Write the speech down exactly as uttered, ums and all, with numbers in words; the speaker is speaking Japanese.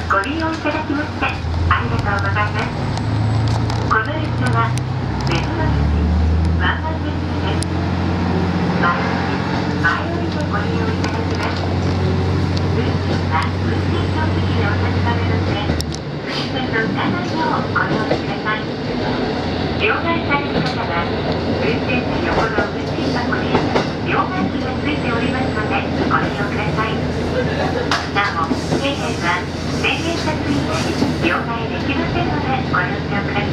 ご利用いただきましてありがとうございます。この列車は目黒駅湾岸電車です。前前降りでご利用いただきます。運賃は運転席でお立ち止めので運転の歌ないようご用意ください。両替される方は運転時横の運賃箱に両替機がついておりますのでご利用ください。なお、京浜は千円札以内両替できませんのでご了承ください。